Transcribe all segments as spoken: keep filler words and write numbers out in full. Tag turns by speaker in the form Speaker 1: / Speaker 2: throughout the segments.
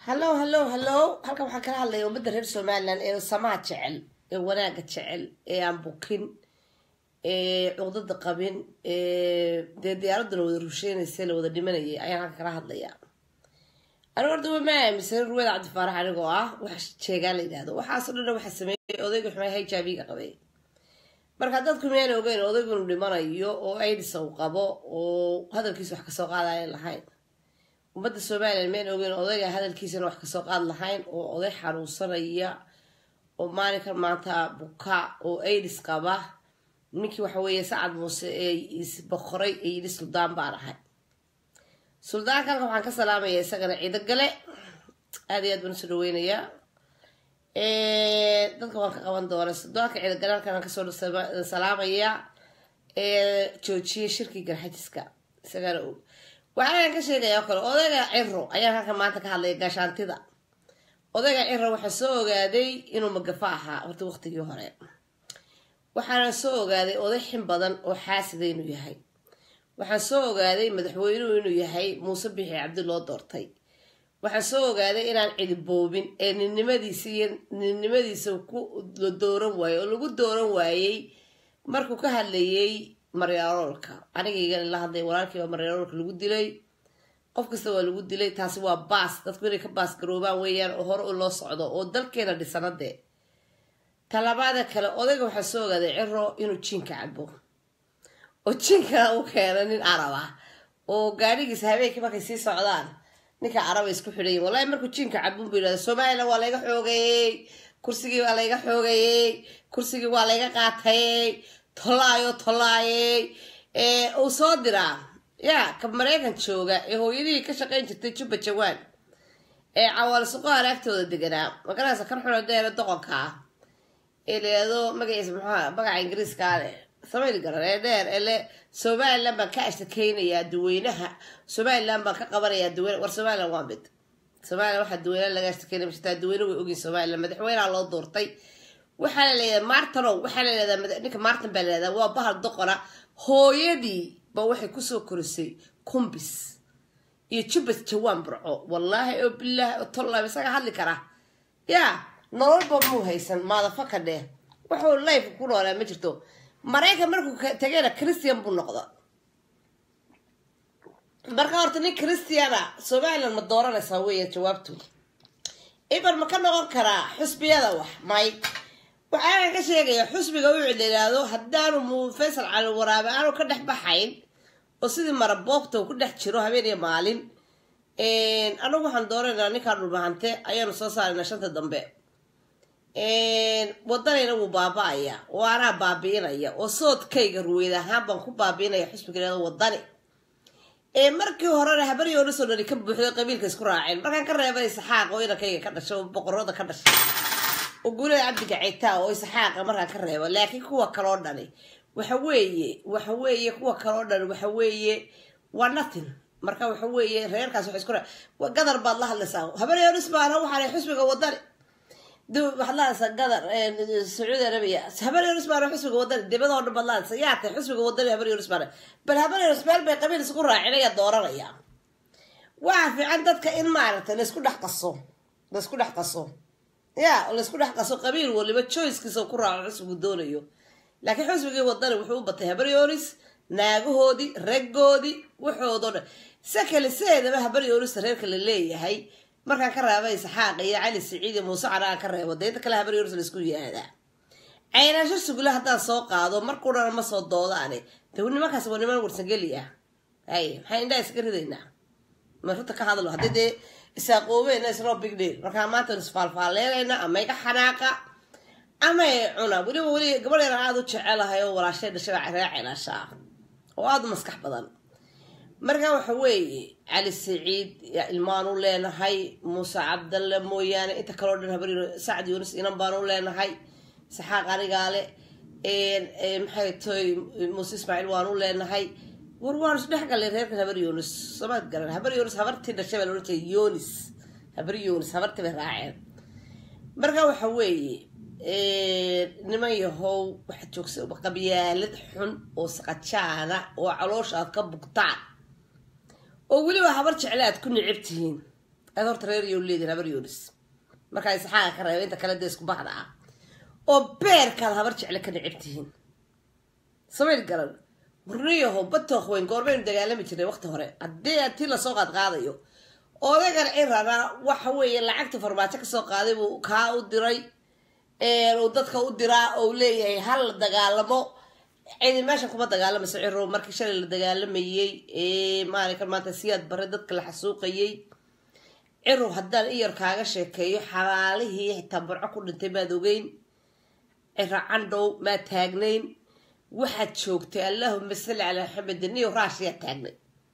Speaker 1: هلو هلو هلو halkan waxaan kala hadlayaa ummadda reer Soomaaliland ee samaha jecel ee wanaaga jecel ee aan bukin ee cudurada qabin ee diyaaradda wada rusheynaysa la wada dhimanayay ayaan halkan kala hadlayaa aniga horta ma aaminsan ruwada Cabdi Faarax anigoo ah wax sheegaa la yiraahdo waxaas oo dhan waxa sameeyay odayga xumay H I V-ga qabay marka dadku meel ogeyn odaygu dhimanayo oo AIDS uu qabo oo hadalkiisa wax ka soo qaadaya lahayn ummadda Soomaaliland meel ogeyn odayga hadalkiisa wax ka soo qaad lahayn oo oday xanuunsanaya oo maalinka maanta buka oo AIDS qaba ninkii waxa weeye Sacad Muuse ee is boqoray ee yiri Suldaan baan ahay Suldaanka waxaan ka salaamayaa isagana ciido gale aad iyo aad baan soo dhaweynayaa ee dadka waan ka qaban doonaa Suldaanka ciido gale halkan ka soo salaamayaa ee joojiye shirki garxadiska isagana waxaan ka sheegayaa kale odayga Ciro ayaa halkan maanta ka hadlay gaashaantida odayga Ciro waxa soo ogaaday inuu magafa ahaa horta waqtigii hore waxaan soo ogaaday oday xin badan oo xaasidey inuu yahay waxaan soo ogaaday madaxweynuhu inuu yahay Muuse Bixi Cabdi loo doortay waxaan soo ogaaday inaan cidi boobin ee ninnimadiisa iyo ninnimadiisa ku dooran waayay oo lagu dooran waayay markuu ka hadlayay maryaarolka aniga la hadlay walaalkii waa maryaarolka lagu dilay qof kasta waa lagu dilay taasi waa baas dadku inay ka baas garoobaan weeyaan oo hore u loo socdo oo dalkeena dhisanade talabaada kale odayga waxa soo ogaaday Ciro inuu jinka cabo oo jinka uu keenay nin Arab ah oo gaarigiisa habeenkii markay sii socdaan ninka Arab isku xidhay wallahi markuu jinka cabo buu yiraahdo Soomaaliland waa laga xoogay kursigii waa laga xoogay kursigii waa laga qaatay tolaayo tolaayay ee uu soo diraa ya ka Mareykan jooga ee hooyadii ka shaqeyn jirtay Juba Jawaan ee cawaal suuqa aragtooda deganaa magaalada kan xulay dheer doqonka ah ee leedo magaciisa maxaa magaca Ingiriiska ah Soomaali garay dheer ee Soomaaliland baan ka ashtakeynaya duweynaha Soomaaliland baan ka qabanaya duweyne war Soomaaliland waa mid Soomaaliland waxa duweyne laga ashtakeynay jirta duweyne way ogin Soomaaliland madaxweynaha loo doortay waxa la leeyahay Martino waxa la leeyahay ninka Martin baa leeyahay waa bahal doqona hooyadii ba waxay ku soo korisay kumbis iyo Juba Jawaan burco wallahi oo billaah tollaa isaga hadli kara ya nolol buu haysan maada fakade wuxuu life ku noolaa ma jirto Mareykan markuu tagayna Christian buu noqdo marka horta nin Christiana Soomaaliland ma dooranaysaa weeye jawaabtu ibar ma ka noqon karaa xusbiyada wax may waxaan ka sheegayaa xusbiga uu cilaado haddaanu mu Faysal Cali Waraabe aanu ka dhex baxayn oo sidii maraboobta ku dhex jiro habeen iyo maalin een anagu waxaan dooranaa ninka dhulbahante ayaanu soo saarnaa shanta dambe een wadanayna uu baabaaya oo ana baabiinaya oo soodkayga ruweeda ahaan baan ku baabiinaya xusbiga wadani ee markii hore habari oo soo dhali ka buuxday qabiilka isku raaceen markaan ka reebay saxaaq oo inakayga ka dhasho boqorada ka dhashay وقولي عبدك عيتا ويسحاق مرة كرهبة لكن كوا كرودني وحويه وحويه كوا كرودني وحويه ونتن مركا وحويه غير كاسو حسكرة وقدر بالله اللي ساو هبل يونس ما روح على حسبك ودري دو والله قدر السعودية العربية هبل يونس ما روح حسبك ودري دي بدور بالله سياتي حسبك ودري هبل يونس ما بل هبل يونس ما بقبيل سكرة عليا الدورة ريا وعفي عندك إن معرفة الناس كلها حقصوا الناس كلها حقصوا يا ولا سكول حق سوق قبيل ولا بتشويس كسو كرة حسب الدنيا لكن حسب جي وضل وحوب بتهبريوريس ناجودي رجودي وحوضنا سكل السيد ما هبريوريس هيك اللي هي مركا كره باي سحاق يا علي السعيد موسى على كره وديت كلها هبريوريس الاسكول هذا عينا شو سقول حتى سوق هذا مركونا ما صوت ضوضاني تقولني ما كسبوني ما ورسجليا هاي حين ده سكر دينا ما شو تكهذا له هدي isaaqoobeen isro big deal marka maanta isfaalfaaleeyna ama iga xanaaqa ama cuna wali wali gabadh yar aad u jecelahay oo walaashay dhashay raacilaasha oo aad maskax badan marka waxa weeye Ali Saciid ya ilmaan u leenahay Muuse Cabdalle mooyaane inta kale oo dhan habari Sacad Yunus inan baan u leenahay saxaaq anigaale ee maxay toy Muuse Ismaaciil waan u leenahay warwaan isdhex galay reerka habari Yunus sabad garan habari Yunus habartii dhashay loo jeeyo Yunus habari Yunus habartii bay raaceen marka waxa weeye ee niman yahow waxa joogsan oo qabiyaalad xun oo saqajaana oo caloosha ka bugtaan oo wali waa habar jeclaad ku nicibtihiin هذا ترير يولد هبر يونس marka ay saxaa ka reebay inta kala deesku baxda ah oo beerka habar jecel ka dhicibtiin sameel garan wariyaho bato qoyn goormeen dagaalami jiray waqti hore hadii aad la soo qaad qaadayo oo dagan cirana waxa weeye lacagta farmaajo ka soo qaaday buu ka u diray ee uu dadka u diraa oo leeyahay hal dagaalamo cidi meesha kuma dagaalamo siciro markii shalay la dagaalamayay ee maalinka maanta siyaad bare dadka la xasuuqayay ciro haddaan iyar kaaga sheekeeyo xalaalihii xitaa burco ku dhintay baad ogeyn ciro candhow ma taagnayn waxaad joogtay allahumma salli ala maxamed niyo raashiya taagnay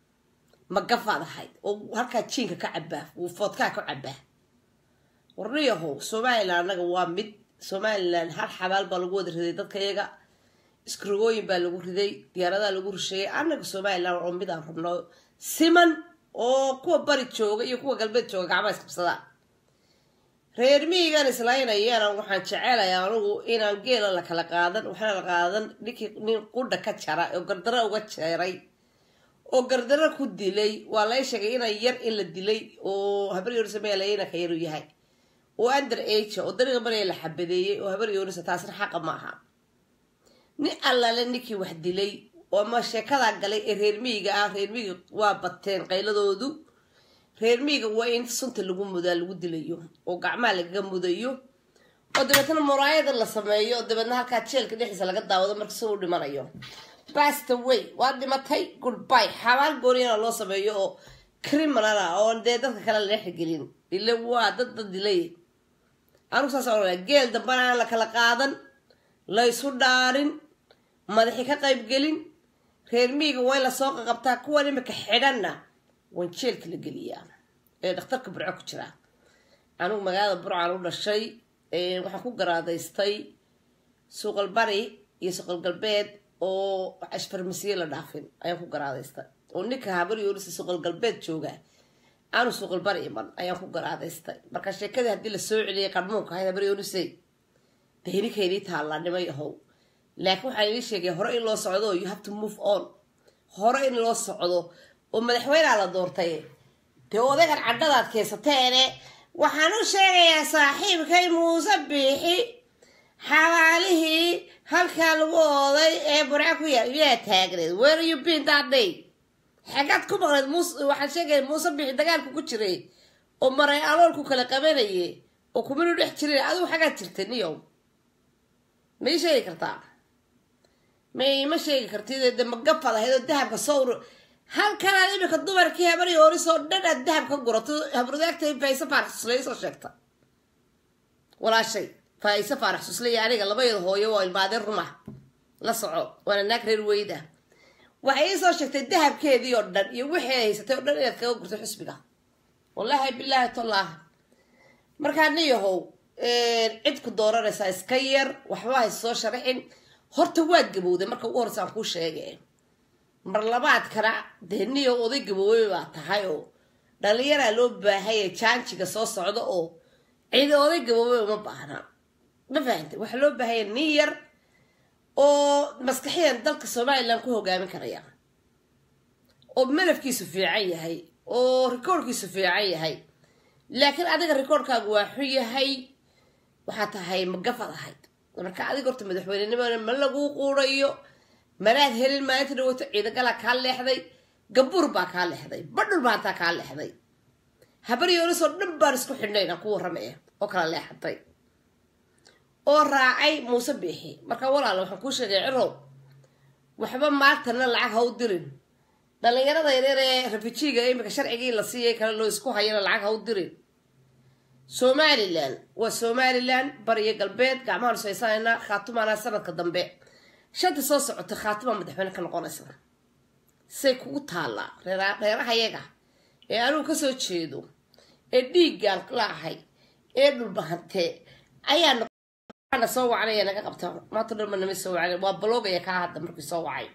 Speaker 1: ma gafaadahay oo halka jiinka ka cabaa uu foodka ka cabaa warniyaho Soomaaliland anaga waa mid Soomaaliland hal xabaal baa lagu wada riday dadka iyaga iskrogooyin baa lagu riday diyaarada lagu rusheeyay anaga Soomaaliland oo mid aan rabno siman oo kuwa bari jooga iyo kuwa galbeed jooga gacmaha isqabsada reer miyigan islaynayaan waxaan jecelayaa anigu inaan geela la kala qaadan waxaan la qaadan ninkii nin qudha ka jara oo gardara uga jeeray oo gardara ku dilay waa la sheegay in yar in la dilay oo habar yar Soomaaliyeena ka yaru yahay oo under age oo dariiqa maray la xabadeeyay oo habar yar taasna xaq ma aha ni alla la ninkii wax dilay oo ma sheekada galay reer miyiga ah reer miyiga waa bateen qayladoodu reer miyiga waa in sunta lagu mudaa lagu dilayo oo gacmaha laga mudayo oo dabadna muraayada la sameeyo dabadna halka jeelka dhexdiisa laga daawado markii soo dhimanayo passed away waa dhimatay goodbye xabaal gooriyana loo sameeyo oo criminal ah oo dadka kale la xigilin ilaa waa dad dad dilay anu saas oo geel dambana la kala qaadan la isu dhaarin madaxi ka qayb gelin reer miyiga way la soo qabtaa kuwa nimka xidhanna wan jeelka la geliyaa ee dhakhtarka burco ku jira anu magaalada burco u dhashay ee waxa ku garaadaystay suuqal bari iyo suuqal galbeed oo ashfarmasiye la dhaafin ayaan ku garaadaystay oo ninka habar yoolisa suuqal galbeed jooga anu suuqal bari iman ayaan ku garaadaystay marka sheekada hadii la soo celiyay qarmoonka habar yoolisay deerikeedii taalanimay ahow laakiin waxa ay sheegay hore in loo socdo you have to move on hore in loo socdo oo madaxweynaha la doortay te odagan cadadaad keesateene waxaan u sheegayaa saaxiibkay Muuse Biixi xawaalihii halka lagu ooday ee burco ku yaa taagneed where you been that day xagad ku maqlad Muuse waxaan sheegay Muuse Biixi dagaalku ku jiray oo maray aloolku kala qabanayay oo kuminu dhex jiray adigu xagad jirtay niyow ma sheegi kartaa ما ما شيء كرتيده دم قفل هذا الذهب كصور هل كان عليه كدمر كي هبر يوري صور ده الذهب كقرطو هبر ذاك تي في سفر سلي صار شكتا ولا شيء في سفر سلي يعني قال بيض هو يوال بعد الرمح لا صعود وانا نكر الويده وحي صار شكتا الذهب كذي يردن يوحي ستردن إلى كقرطو حسبك والله بالله طلع مركان يهو عندك الدورة رسايس كير وحواي الصور شرحين horta waad gabowday marka uu horsaan ku sheegay mar labaad kara deeniyo oday gaboway baa tahay oo dhalinyara loo baahay jaanjiga soo socdo oo cid oday gaboway ma baahna ma fahamtay waxa loo baahay nin yar oo maskaxiyan dalka Soomaaliland ku hogaamin karaya oo malafkiisu fiican yahay oo rikoorkiisu fiican yahay laakiin adiga rikoorkaagu waa xun yahay waxa tahay magafadahay marka adiga horta madaxweynenimada ma lagu quurayo maraad helin maalinta dhawata ciidagala ka leexday gabur baa ka leexday badhul baa ta ka leexday habar yoolis oo dhan baan isku xidhnayna ku waramay oo kala leexatay oo raacay Muuse Biixi marka walaal waxaan ku sheegay ciro waxba maartana lacag ha u dirin dhalinyarada yaryar ee rafijiga imika sharcigii la siiyay kala loo isku hayana lacag ha u dirin Somaliland waa Somaliland bariga galbeed gacmaha Soomaaliya khaatumana sanadka dambe shanta soo socota khaatuma madaxweyne ka noqonaysa say ku taala reeraha iyaga ee aanu ka soo jeedo ee dhiigan laahay ee dhulbahante ayaa soo wacay naga qabta maanta dhalma nama soo wacay waa blogaya ka hadda markii soo wacay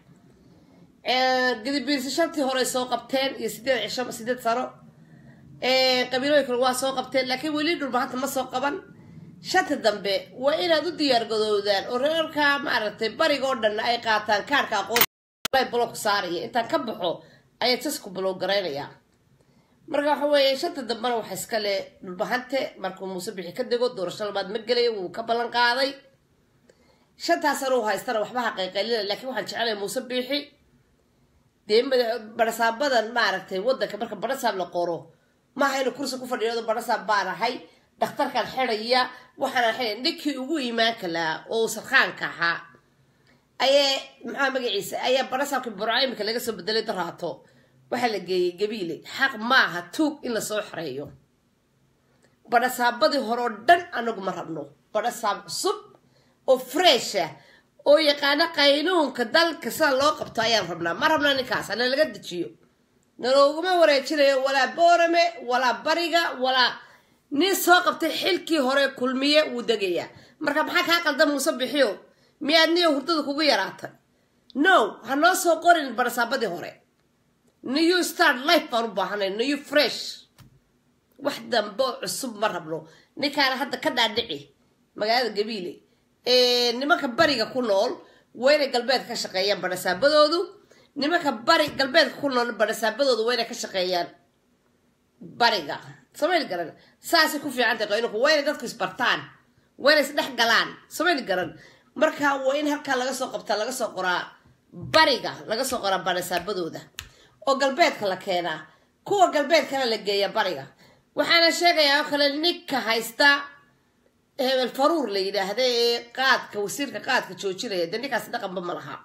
Speaker 1: ee gadibiirsi shantii hore soo qabteen iyo sideed cisho sideed sano ee qabiilooyin kale waa soo qabteen laakiin weli dhulbahanta ma soo qaban shanta dambe waa inaad u diyaar gadoodaan oo reerka ma aragtay bariga oo dhan ay qaataan kaarka aqoon ay blog saaraya inta ka baxo ay tasku blog gareynaya marka waxa weeye shanta dambana waxa iska le dhulbahante markuu muuse bixi ka dego doorasho labaad ma gelaya wuu ka ballan qaaday shantaasana uu haystana waxba ha qayqaylina laakiin waxaan jecelahay muuse bixi dee barasaabadan maaragtay waddanka marka barasaab la qoro maaha inuu kursi ku fadhiyo barasaab baan ahay dhakhtarkan xidhaya waxaana xidhay ninkii ugu iimaanka lahaa oo sarkaanka ahaa ayee maxaa magaciisa ayaa barasaabkii burco imika laga soo bedelay daraato waxaa la geeyey gabiile xaq maaha tuug in lasoo xereeyo barasaabadii hore oo dhan anagu ma rabno barasaab cusub oo fresha oo yaqaana qaynuunka dalka sida loo qabto ayaan rabnaa ma rabnaa ninkaas ana laga dejiyo nalooguma wareejinayo walaa boorame walaa bariga walaa nin soo qabtay xilkii hore kulmiye wuu degayaa marka maxaa kaa qaldan muuse bixiyo miyaad niyo hurdada kugu yaraatay no ha noo soo qorin barasaabadii hore new start life baan u baahanay new fresh wax dambe cusub ma rabno ninkaana hadda ka dhaadhici magaalada gabiile nimanka bariga ku nool wayna galbeedka ka shaqeeyaan barasaabadoodu nimanka bari galbeedka ku nool barasaabadoodu wayna ka shaqeeyaan bariga samayl garan saasay ku fiican tahay qaynku wayna dadku isbartaan wayna isdhex galaan samayl garan marka waa in halkaa laga soo qabtaa laga soo qoraa bariga laga soo qoraa barasaabadooda oo galbeedka la keenaa kuwa galbeedkana la geeya bariga waxaana sheegayaa oo kale ninka haysta hebel faruur la yidhaahda ee qaadka wasiirka qaadka joojinaya dee ninkaas dhaqanba ma laha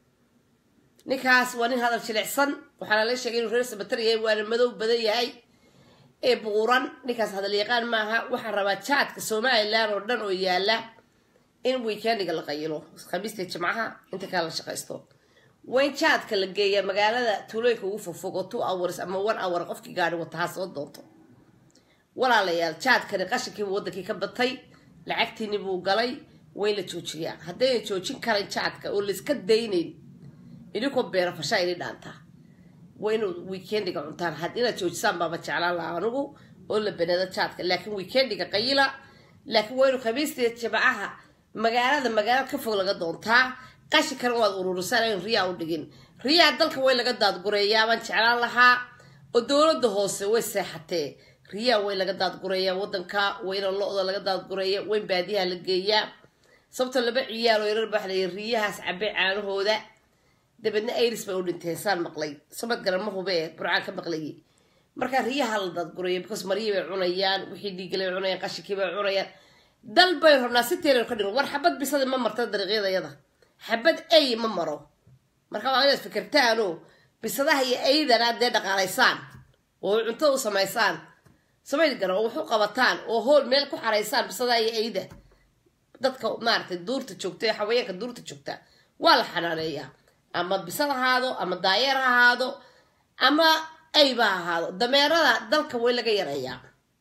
Speaker 1: ninkaas waa nin hadal jilicsan waxaana la sheegay inuu reer sabatar yahay waana madow badan yahay ee buuran ninkaas hadal yaqaan maaha waxaan rabaa jaadka somalilan oo dhan oo yaala in weekendiga la qayilo khamiista jimcaha inta kale la shaqaysto wayn jaadka la geeya magaalada tuulooyinka ugu fogfogo two hours ama one hour qofkii gaari wataha soo doonto walaalayaal jaadkani qashinkiibu waddankii ka batay lacagtiini buu galay way la joojiyaa haddayna joojin karan jaadka oo layska daynayn idinkoo beera fashaa ini dhaantaa waa inuu weekendiga cuntaan had inaad joojisaan baaba jeclaan laha anigu oo la baneedo jaadka laakiin weekendiga qayila laakiin waa inuu khamiistiya jimcaha magaalada magaalo ka fog laga doontaa qashinkana waad ururisaan in riyaa u dhigin riyaa dalka way laga daadgureeyaa baan jeclaan lahaa oo dowladda hoose way seexatee riyaa way laga daadgureeyaa waddanka wayna lo-da laga daadgureeya wayn baadiyaha la geeyaa sababtoo laba ciyaal oo yarar baa waxla yidhi riyahaas cabay caanahooda dabeedna iris bay u dhinteen saan maqlay samad garan ma hube burcaan ka maqlayay markaa riyaha la daadgureeya because maryi bay cunayaan wixii dhiigalay cunayaan qashinkii bay cunayaan dal bay rabnaa si teelan ka dhigo war xabad bisada ma marta dariiqyadayada xabad ay ma maro marka waa inaad fikirtaano bisadaha iyo aydana dee dhaqaalaysaan oo cunto u samaysaan samayl garan oo wax u qabataan oo hool meel ku xaraysaan bisadaha iyo ayda dadka maaragtay duurta joogta ee xawayaanka duurta joogta waa la xanaaneeyaa ama bisad ahaado ama daayeer ha ahaado ama ayba ha ahaado dameerada dalka way laga yareeyaa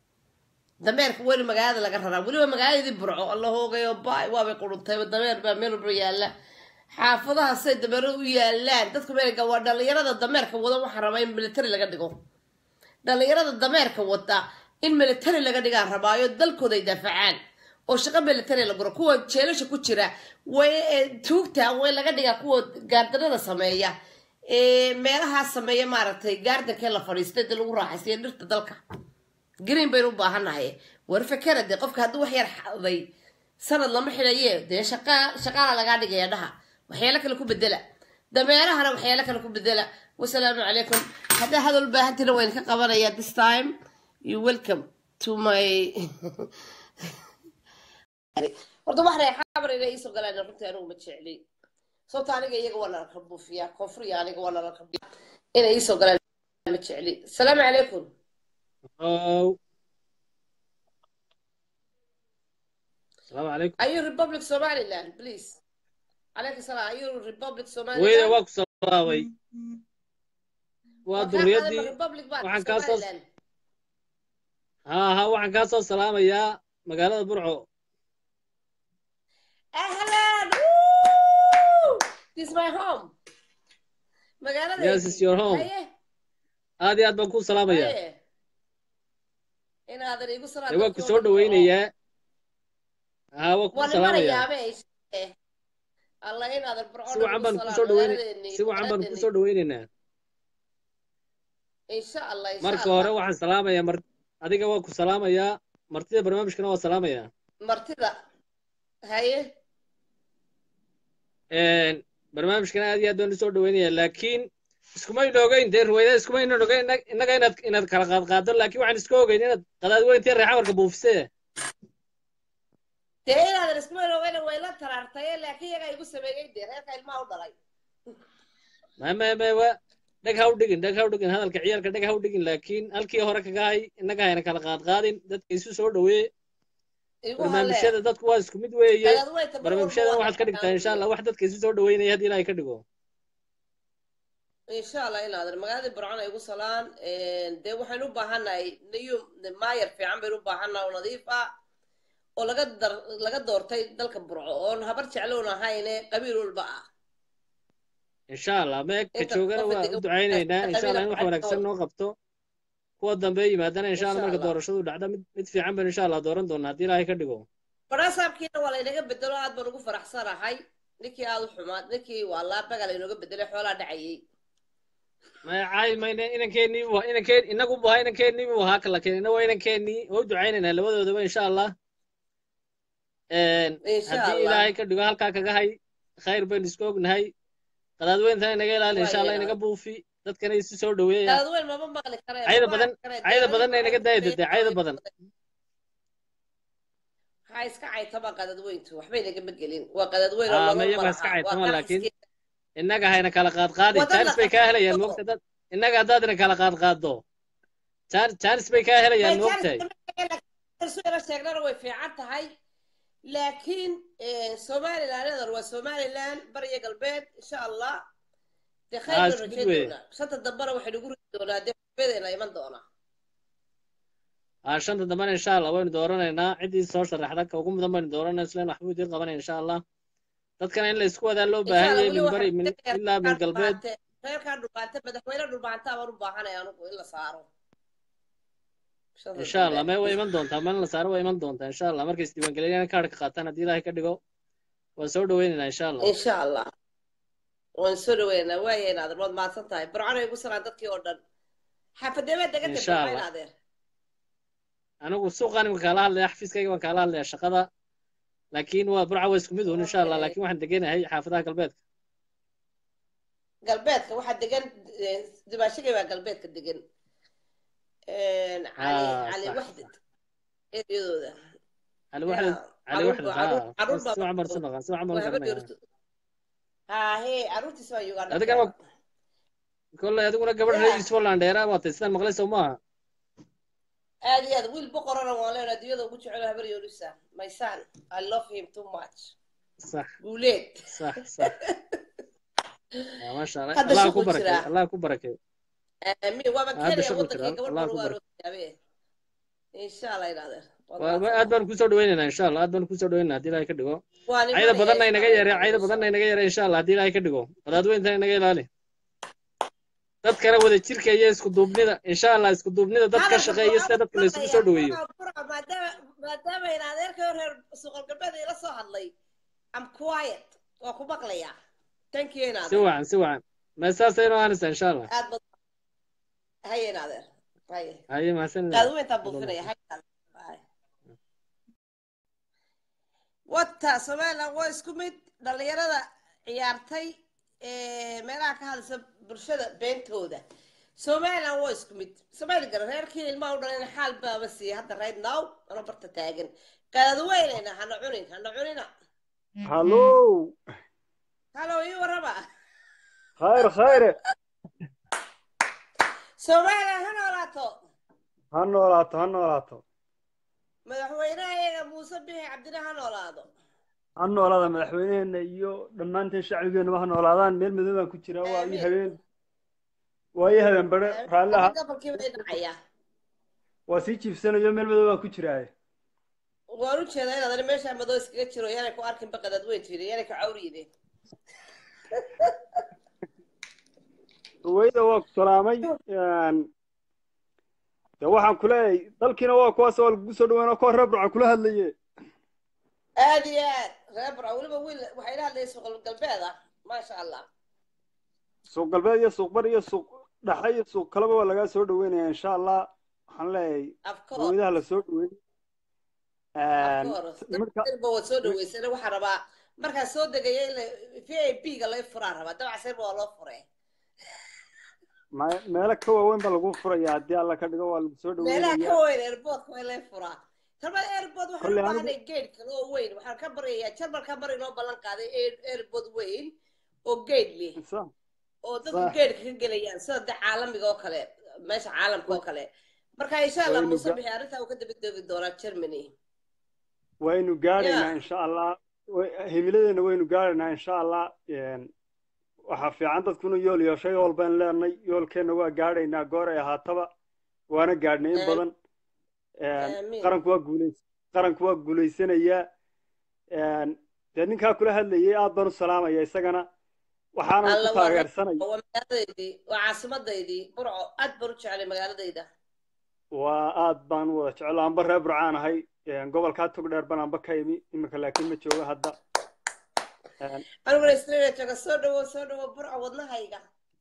Speaker 1: dameerka weli magaalada laga raraa weliba magaaladii burco alla hoogayo baay waabay quruntayba dameer baa meel walba yaalla xaafadaha say dameero u yaalaan dadku meelga waa dhalinyarada dameerka wada waxaa rabaa in military laga dhigo dhalinyarada dameerka wada in military laga dhigaan rabaayo dalkooda ay daafacaan oo shaqo military la guro kuwa jeelasha ku jira way tuugta way laga dhigaa kuwa gaardanada sameeya ee meelaha sameeya maaragtay gaardankee la fadhiistay dee lagu raaxaysiya dhirta dalka green baynu u baahanahay war fakera dee qofka hadduu wax yar xaday sanad lama xilaye dee shaqa shaqaala lagaa dhigaya dhaha waxyaalo kale ku bedela dameerahana waxyaalo kale ku bedela wasalaamu calaykum haddaa hadal baahantina wayn ka qabanaya this time you welcome to my horta wax reer xabar inay iisoo galaan runtii anigu ma jecli sababta aniga iyaga waa nala ka buufiyaa koonfuriya aniga waa nala ka inay iisoo galaan ma jecli asalaamu calaykum
Speaker 2: Oh. Assalamu alaikum.
Speaker 1: Are you Republic Somaliland, please? Alaikum salam. Are you Republic Somaliland?
Speaker 2: Wait, waa ku salaamay. Waa duriyadii. Waxaan ka soo Ha ha waxaan ka soo salaamayaa magaalada Burco.
Speaker 1: Ahlan. Woo! This is my home. Magaalada.
Speaker 2: Yes, it's your home. Aad iyo aad baan ku salaamayaa.
Speaker 1: in aad igu salaam
Speaker 2: waa ku soo dhaweynayaa ha waa ku salaamayaa
Speaker 1: Allah in aad burco
Speaker 2: si wacan baan ku soo dhaweynaa si wacan baan ku soo dhaweynaynaa
Speaker 1: إن شاء الله إن شاء
Speaker 2: marka
Speaker 1: الله
Speaker 2: hore waxaan salaamayaa mar adiga waa ku salaamayaa martida barnaamijkana waa salaamayaa
Speaker 1: مرتضى هاي
Speaker 2: een barnaamijkana aad iyo aad baan u soo dhaweynayaa laakiin iskuma inoogeyn dee ruwayda iskuma inoogeyn innaga inaad inaad kala qaad qaado laakiin waxaan iska ogeyn inaad qadaad weyntii reexa marka buufisee
Speaker 1: dee inaad isma inoogeyn way la taraartay laakiin iyaga igu sameeyay dee reerka ilmaha u dhalay
Speaker 2: ma ma ma wa dhag ha u dhigin dhag ha u dhigin hadalka ciyaalka dhag ha u dhigin laakiin halkii hore kaga hay innaga hayna kala qaad qaadin dadka isu soo dhaweeye barnaamijyada dadku waa isku mid weeye barnaamijyadan waxaad ka dhigtaa insha allah wax dadka isu soo dhaweynaya haddii ilaahay ka dhigo
Speaker 1: إن شاء الله إن هذا المقالة برعنا يقول صلان ده وحنو بهنا نيو ما يرفع عم بيرو بهنا ونظيفة ولا قدر لا قدر تي دلك برعون هبرت علونا هاينة قبيلوا البقى
Speaker 2: إن شاء الله ما كتشوجنا ودعينا إن شاء الله نروح ونكسر نوقفته هو الدنبي ما دنا إن شاء الله ما قدر شو دعنا مد في عمل إن شاء الله دورن دورنا هدي لا يكدقوا
Speaker 1: براسب كنا ولا ينقب بدلوا عاد بنقول فرح صار هاي نكي هذا حماد نكي والله بقى اللي ينقب بدل حولا دعي
Speaker 2: ما عاي ما إن إن كاني و إن كان إنكم بهاي إن كاني وهاك لكن إنه وين كاني هو دعينا لو ده إن شاء الله إن هدي لا يكدقوا هالكا كجاي خير بين سكوب نهاي قداد وين ثاني نقول إن شاء الله إنك بوفي dad kana isu soo dhaweeya
Speaker 1: قداد وين ما بمقلي كره
Speaker 2: عيدا بدن عيدا بدن إنك دايد عيدا بدن
Speaker 1: هاي سكعي طبعا قداد وين تو حبينا قبل قلين وقداد وين
Speaker 2: آه ما يبغى سكعي طبعا لكن إنك هاي كلا قاد قادي تانس بيكاهلا يا الوقت ده إنك هذا كلا قاد قادو تان تانس بيكاهلا يا الوقت هاي
Speaker 1: السؤال الشغلة هو في عتها هاي لكن سومالي لان هذا هو سومالي لان بري قلبين إن شاء الله تخيل الرجال شنطة دبرة واحد يقول دونا ده بدنا يمن دونا
Speaker 2: عشان تضمن إن شاء الله وين دورنا هنا عندي صور شرحتك وقوم ضمن دورنا سلنا محمود يرغبون إن شاء الله تذكر إن الإسكوا ذا اللو بهاي من بري من إلا من قلبات
Speaker 1: غير كان ربعته بدك وين ربعته وربعنا يعني إلا صاروا
Speaker 2: إن شاء الله ما هو يمن دون تمن لصاروا يمن دون إن شاء الله مركز تبان كلينا كارك خاتنا دي راهي كدقو وسود ويننا إن شاء الله
Speaker 1: إن شاء الله ونسول وين وين هذا الموضوع ما صنطاي برعنا يقول سنة دتك يوردن حفظ ما دقت
Speaker 2: إن شاء الله أنا أقول سوق أنا مكالها اللي أحفظ كي مكالها اللي الشقة لكن هو برعة ويسكمدون إن شاء الله لكن واحد دقينا هي حافظها قلبيتك
Speaker 1: قلبيتك واحد دقن دماشق يبقى قلبيتك دقن علي
Speaker 2: آه
Speaker 1: علي وحدة إيه يذا
Speaker 2: على وحدة على وحدة آه سمع عمر سمع سمع عمر
Speaker 1: ها هي عروتي سوى يقال
Speaker 2: هذا كان كل هذا كنا قبل رئيس ولا عندنا ما تستان مغلس وما
Speaker 1: هذه هذا ويل بقرة أنا ولا ندي هذا وجه على هبر يوريسا my son I love him too much
Speaker 2: صح
Speaker 1: وليت
Speaker 2: صح صح ما شاء الله الله يكبرك الله يكبرك
Speaker 1: آمين وما كان يودك قبل مروار إن شاء الله ينادر
Speaker 2: أدبر كوسو دويننا إن شاء الله أدبر كوسو دويننا هدي لا يكدقو عيدا بدنا ينقى يري عيدا بدنا ينقى يري إن شاء الله هدي لا يكدقو هذا دوين ثاني ينقى يلالي dadkana wada jirka iyo isku duubnida insha Allah isku duubnida dadka shaqeeya sida dadka la isku soo dhaweeyo
Speaker 1: maadaama maadaama in adeerka reer suuqa galbeed ila soo hadlay I'm quiet waa ku maqlaya thank you inaad
Speaker 2: si wacan si wacan ma saasayno aanis insha Allah
Speaker 1: aad bad hay inaad hay
Speaker 2: hay ma san
Speaker 1: aad weynta buufinaya hay wata Soomaaliland waa isku mid dhalinyarada ciyaartay ee meelaha ka hadlaysa bulshada beentooda Soomaaliland waa isku mid Soomaaliland reerkii ilmaha u dhaleen xaal baaba si hadda right now ana barta taagan qadad weynayna hana cunin hana cunina
Speaker 3: hallo
Speaker 1: hallo iyo waraba
Speaker 3: khayr khayr
Speaker 1: Soomaaliland hana olaato
Speaker 3: hana olaato hana olaato
Speaker 1: madaxweynaha Muuse Biixi Cabdina hana olaado
Speaker 3: hana olaada madaxweynaheena iyo dhamaanteen shacbigeena waxaan olaadaan meel madow baan ku jiraa waa ii habeen waa ii habeen bare raalaha waa sii jiifsanayo meel madow baan ku jiraa
Speaker 1: waan u jeedaa inaad meesha madow iskaga jiro yaanay ku arkin baqadad weyn tiiri yaanay ku cawriide
Speaker 3: wayda waa ku salaamay de waxaan ku leeyahay dalkiina waa kuwaas oo lagu soo dhaweyn oo koox reer burca kula hadlaye
Speaker 1: aad iyo aad reer burca weliba wiil waxay la hadlayay suuq galbeed ah maasha allah
Speaker 3: suuq galbeed iyo suuq bar iyo suuq dhaxay suuq kalaba waa laga soo dhaweynaya insha Allah waxaan leeyahay hooyadaha la soo dhaweyn
Speaker 1: marka waa soo dhaweysana waxa rabaa marka soo degay V I P ga lay furaa rabaa dabacsan waa loo furay
Speaker 3: meela ka waaweyn baa lagu furayaa haddii alla ka dhigo waa lagu soo dhaweynaya
Speaker 1: meela ka weyn airport waa lay furaa talba airport waxa u baahanay gate kale oo weyn waxaan ka barayaa jarmal ka bari loo ballan qaaday airport weyn oo gate leh oo dadku gate ka galayaan sida caalamiga oo kale meesha caalamka oo kale marka insha Allah Muuse bixi arinta uu ka daba doogi doonaa Germany
Speaker 3: waynu gaaraynaa insha Allah himiladeena waynu gaaraynaa insha Allah waxa fiican dadkuna yool yeeshay yool baan leenay yoolkeena waa gaaraynaa goor ay ahaataba waana gaadhnay in badan qaranku waa guuleys qaranku waa guuleysanaya dee ninkaa kula hadlayay aad baan u salaamaya isagana waxaana ku taageersanay
Speaker 1: waa caasimadeydii burco aad baan u jeclay magaaladayda
Speaker 3: waa aad baan u wada jecel aanba reer burcaan ahay gobolkaa tog dheer baan aanba ka imi iminka laakiin ma joogo hadda
Speaker 1: aniguna Australia jooga soo dhawo soo dhawo burco wadnahayga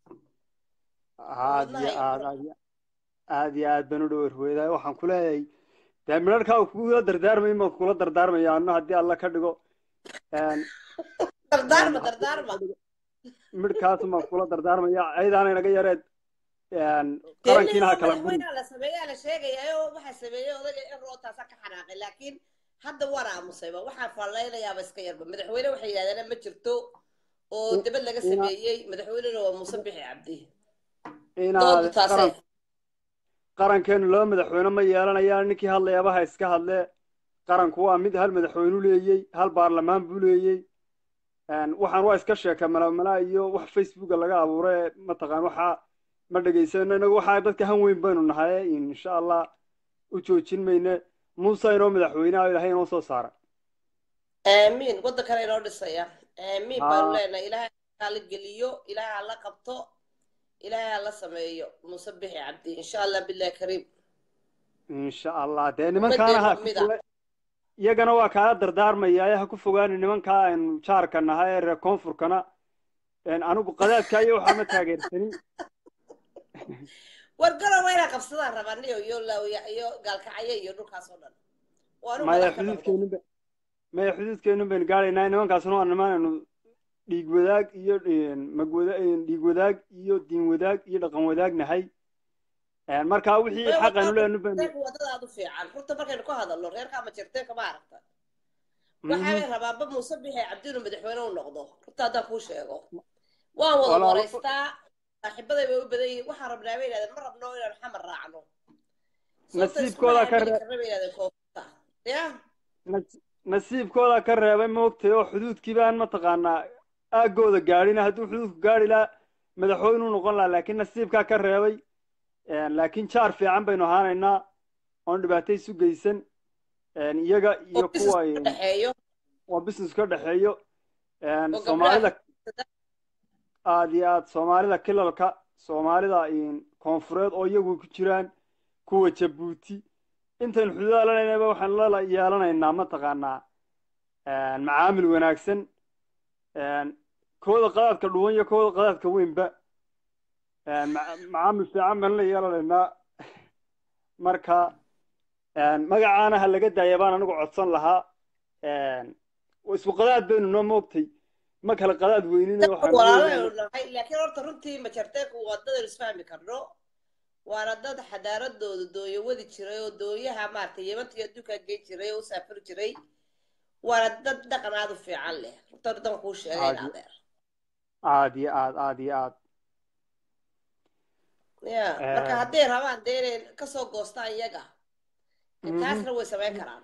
Speaker 3: aad iyo aad aad iyo aad baan u dhawo ruweedaa waxaan ku leeyahay dee midharkaa kugula dardaarmay ma kula dardaarmaya anna haddii alla ka dhigo
Speaker 1: dardaarma dardaarma
Speaker 3: midhkaas ma kula dardaarmaya aydaana inaga yareed qarankiina ha kala
Speaker 1: gurin la sameeyaa la sheegayaa waxa sameeyay odaga in rootaas ka xanaaqay laakiin hadda wara musayba waxa fallaynayaa iska yarba madaxweyne waxa yiraahdaan ma jirto oo dibad laga sameeyay madaxweynena waa Muuse Bixi Cabdi
Speaker 3: inaad qarankeenu loo madaxweyne ma yeelanayaan ninkii hadlayaba ha iska hadle qaranku waa mid hal madaxweyne u leeyay hal baarlamaan buu leeyay waxaan waa iska sheeka malaamala iyo wax Facebook laga abuuray ma taqaan waxa ma dhageysano inagu waxa dadka han weyn baynu nahay insha Allah u joojin mayne Muuse inoo madaxweynaha Ilaahay inoo soo saara
Speaker 1: aamin wada kale inoo dhisaya aamin baan leenahay Ilaahay kala geliyo Ilaahay la qabto Ilaahay la sameeyo Muuse Bixi Cabdi insha Allah billahi kariim
Speaker 3: insha Allah dee nimankaana ha iyagana waa ka dardaarmaya ay ha ku fogaan nimanka aan jaarka nahay reer koonfurkana een anigu qadaadka iyo waxa ma taageersanin
Speaker 1: wargalo wayna qabsadaan rabaniyo iyo iyo galkacay iyo dhulkaas oo dhan waanu
Speaker 3: ma xuduudkeenu ma xuduudkeenu been gaaraynaa nimankaasna waa nimaanu dhiig wadaag iyo magwada dhiig wadaag iyo diin wadaag iyo dhaqan wadaag nahay een marka wixii xaqan u leenu been
Speaker 1: wadada u fiican runta markaynu ku hadalno reerka ma jirtay kama aragta waxa rabaa Muuse Bixi Cabdi madaxweyne uu noqdo runta hadda ku sheego waa wada wareystaa saaxiibaday way u badan yihiin waxa rabnaa bay yiraahdeen ma rabno inaan xamar raacno
Speaker 3: nasiibkooda ka
Speaker 1: ya
Speaker 3: nasiibkooda ka reebay moogtay oo xuduudkii baan ma taqaanaa aagooda gaadhina hadduu xuduudku gaadhi lahaa madaxweyne uu noqon lahaa laakiin nasiibkaa ka reebay laakiin jaar fiican baynu ahaanaynaa oon dhibaato isu geysan iyaga iyo kuwa oo business ka dhexeeyo soomaalida aad iyo aad soomaalida kilalka soomaalida koonfureed oo iyagu ku jiraan kuwa Jabuuti intaan xuduudaha leenahay waxaan la yeelanaynaa ma taqaanaa macaamil wanaagsan kooda qadaadka dhuwan iyo kooda qadaadka weynba macaamil fiican baan la yeelanaynaa marka magacaana ha laga daaya baan anigu codsan lahaa isku qadaad baynu noo moogtay ma kala qadaad weynina
Speaker 1: waxaan laakiin horta runtii ma jirtay wadada isfahmi karno waana dad xadaaradooda dooyo wadi jiray oo dooyaha maartay yemantiga adduunka geey jiray oo safar jiray waana dad dhaqan aad u fiican leh runta dan ku sheegay adeer
Speaker 3: aad iyo aad aad iyo aad
Speaker 1: ya marka haddii rabaan deereen ka soo goostaan iyaga intaasna way samayn karaan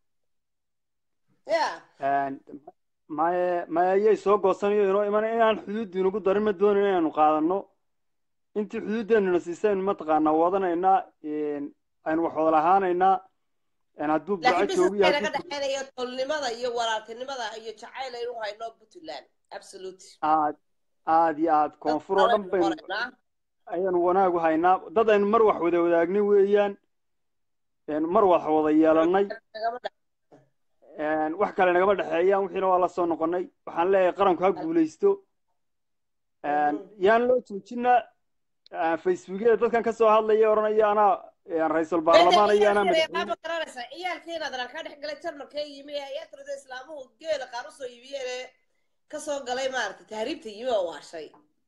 Speaker 1: ya
Speaker 3: ma ma ayay soo goosanayo inoo iman inaan xuduud inagu darin ma doonayn inaanu qaadano intii xuduudeennuna siisaynu ma taqaanaa wadanaynaa aynu wax wada lahaanaynaa hadduu burco joogo
Speaker 1: yahay laga dhaxeeyo tolnimada iyo walaaltinimada iyo jacayl aynu hayno Puntland absolute
Speaker 3: aad aad iyo aad koonfur oo dhan baynu ayaan wanaag u haynaa dad aynu mar wax wada wadaagnay weeyaan mar wax wada yeelanay wax kale nagama dhaxeeyaan wixiina waa la soo noqonay waxaan leeyahay qaranku ha guulaysto yaan loo joojinaa facebookyada dadkan ka soo hadlaya oranaya anaa ra'iisul baarlamaan iyo anaa
Speaker 1: madaxweyne garanaysa ciyaalkeena daran ka dhex galay jarmalka yimi ayaa tirada islaamuhu geela qaar usoo iibiyeen ka soo galay maaragtay tahriibta yimi oo waashay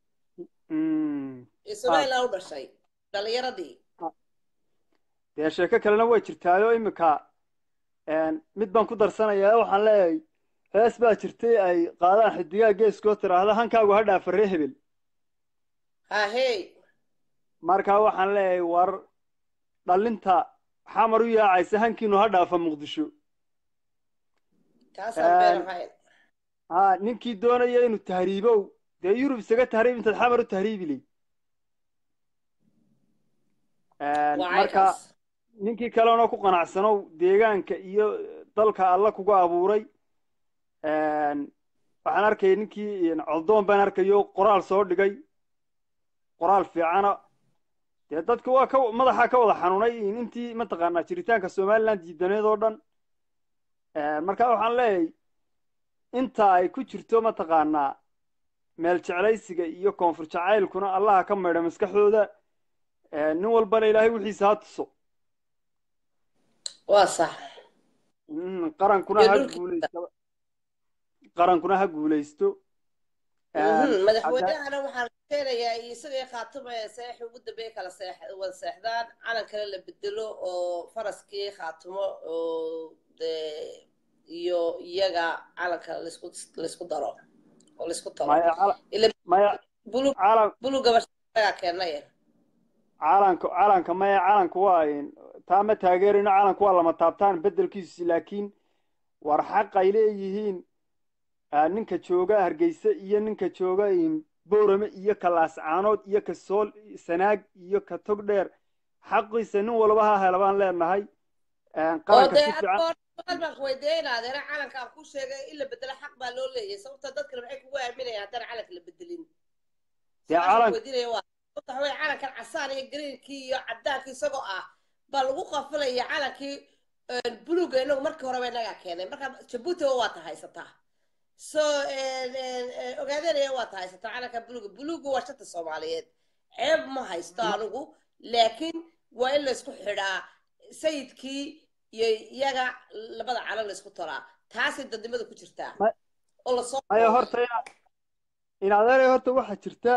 Speaker 1: Ismaaciil u dhashay dhalinyaradii
Speaker 3: dee sheeko kalena way jirtaayo imika mid baan ku darsanayaa waxaan leeyahay hees baa jirtay ay qaadaan xidigaa geeskoo tiraahda hankaagu ha dhaafa ree hebel
Speaker 1: hahey
Speaker 3: markaa waxaan leeyahay war dhalinta xamar u yaacaysa hankiinu ha dhaafa muqdisho ha ninkii doonaya inuu tahriibow dee yurub isaga tahriib intaad xamar u tahriibi ley marka ninkii kalena ku qanacsanow deegaanka iyo dalka alla kuga abuuray waxaan arkayay ninkii coldoon baan arkayo qoraal soo dhigay qoraal fiicana dee dadka waa ka madaxa ka wada xanuunay intii mataqaanaa jiritaanka somaliland diidaneed oo dhan marka waxaan leeyahay inta ay ku jirto mataqaanaa meel jeclaysiga iyo koonfur jacaylkuna allaha ka maydha maskaxdooda nin walbana ilaahay wixiisa ha tuso
Speaker 1: waa sax
Speaker 3: qarankuna ha guulaysto qarankuna ha guulaysto
Speaker 1: madaxweynahana waxaan keenayaa isagoo khaatuma seex ugu dambeeyay kala seex wada seexdaan calan kale la bedelo oo faraskii khaatumo oo iyo iyaga calanka laisku laisku daro oo laisku talo
Speaker 3: maya
Speaker 1: bulu bulu gabadha keenaya
Speaker 3: calanka calanka maya calanku waa taa ma taageerino calanku waa lama taabtaan bedelkiisu laakiin war xaq ay leeyihiin ninka jooga hargeysa iyo ninka jooga boorame iyo ka laascaanood iyo ka sool sanaag iyo ka tog dheer xaqiisa nin walba ha hela baan leenahay qaranka si fiican
Speaker 1: baan weydiinaadeena calanka aan ku sheegay in la bedelo xaq baa loo leeyahay sababta dadkana maxay kugu aaminayaan haddana calanka la bedelin
Speaker 3: dee calan
Speaker 1: weydiinaya waa waxa weeye calankan casaan iyo greenkii iyo cadaankii isagoo ah baa lagu qafalaya calankii buluuga inagu markii horeba inagaa keenay marka jabuuti waa ta haysataa so ogaadanaya waa ta haysataa calanka buluuga buluuga waa shanta soomaaliyeed ceeb ma haysto anigu laakiin waa in laysku xidhaa sayidkii iyo iyaga labada calan laysku taraa taasay dadnimada ku jirtaa oo lasoo
Speaker 3: maya horta in adeeray horta waxaa jirta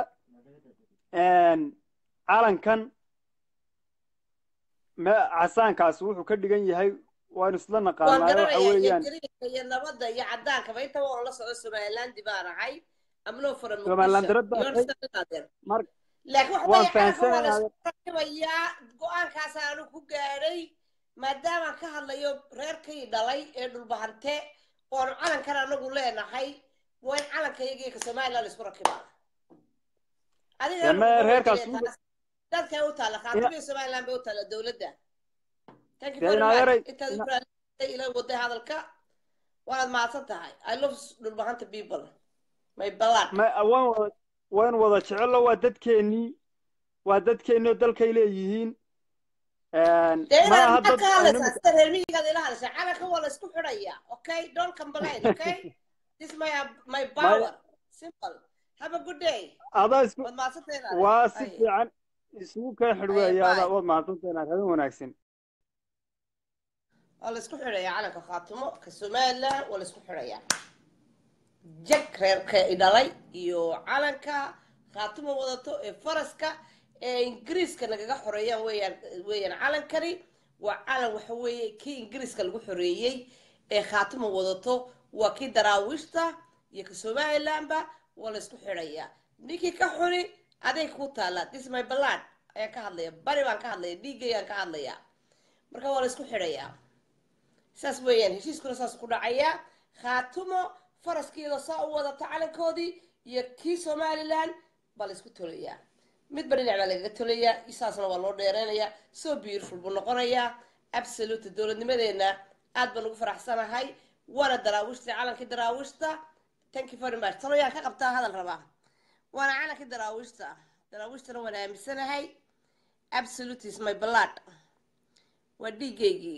Speaker 3: calankan casaankaas wuxuu ka dhigan yahay waanu isla naqaanaa waxa weeyaan
Speaker 1: iyo nabadda iyo cadaankaba intaba oo la socdo somaliland baan ahay amnoo furan
Speaker 3: somaliland rabba
Speaker 1: laakiin waxa fahansanayaa go'aankaas aanu ku gaadhay maadaama ka hadlayo reerkii dhalay ee dhulbahante oonu calankan anagu leenahay waa in calankayagii ka somaliland isku rakibaa adiga
Speaker 3: reerkaas
Speaker 1: dadka u taala khaatimiya somaliland bay u taala dowladda ila waday hadalka waanaad mahadsan tahay I love dhulbahanta people my blood
Speaker 3: waan wada jecelo waa dadkeennii waa dadkeennii oo dalkay leeyihiin
Speaker 1: maaha dad reer miyigaad ila hadasha calanka waa la isku xidhaya okay don't complain okay this is my my power simple have a good day
Speaker 3: adaa isku waa si fiican isugu kala xidhweeya adaa waad mahadsantahay habeen wanaagsan
Speaker 1: waa la isku xidhaya calanka khaatimo ka somaliland waa la isku xidhaya jag reerka idhalay iyo calanka khaatimo wadato ee faraska ee ingiriiska nagaga xoreeyaan weeyaan weeyaan calankani waa calan waxa weeye kii ingiriiska lagu xoreeyey ee khaatimo wadato waa kii daraawiishta iyo ka somalilandba waa la isku xidhaya ninkii ka xuni aday ku taala this my blood ayaan ka hadlaya bari baan ka hadlaya dhiigayaan ka hadlaya marka waa la isku xidhayaa saas weeyaan heshiiskuna saas ku dhacaya khaatimo faraskiida saa u wadata calankoodii iyo kii somaliland baa la isku tolayaa midba dhinac baa lagaga tolayaa isaasna waa loo dheereynayaa so beautiful buu noqonayaa absolute dowladnimadeena aad baan ugu faraxsanahay waana daraawiishta calankii daraawiishta thank you very much taloyaan ka qabtaa hadal rabaa وانا على كده راوشته راوشته وانا مسنه هاي absolute is my blood ودي جيجي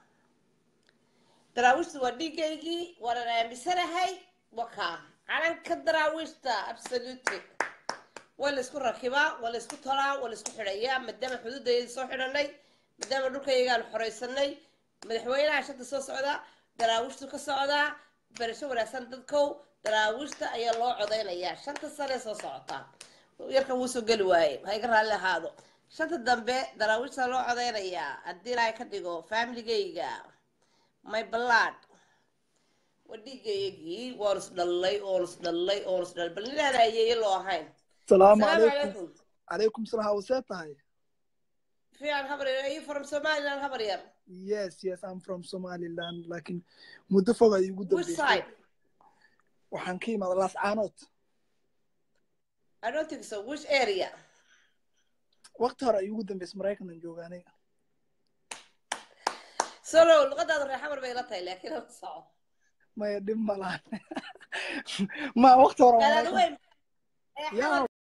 Speaker 1: راوشته ودي جيجي وانا مسنه هاي وكا على كده راوشته absolute ولا اسكو ركبا ولا اسكو طلع ولا اسكو حرية مدام حدود دي سو حرني مدام دولك يغان حريسني مدحوينها عشان سو سودا دراوشتو كسودا برشو wanaagsan dadkow daraawishta ayaa loo codeynaya shanta sano soo socota yarka wuu soo gali waayay hay ka raali ahaado shanta dambe daraawishta loo codeynaya hadii ay ka dhigo family-gayga my blood wadigaygi wars dhalay oors dhalay oors dhal bal ilaahay loo ahayn
Speaker 4: salaamu alaykum alaykum salaam wasatahay
Speaker 1: fiican habar are you from Somaliland habar yar
Speaker 4: yes yes I'm from Somaliland lakin muddo fog ay ugu dambeysay waxaan ka imaad Las Anot
Speaker 1: I don't think so which area
Speaker 4: waqti hore ay ugu dambeysay Mareykan joogaanay
Speaker 1: solo luqadaada reer xamar bay la tahay laakiin hal saac
Speaker 4: ma yadim malaan ma waqti hore
Speaker 1: ya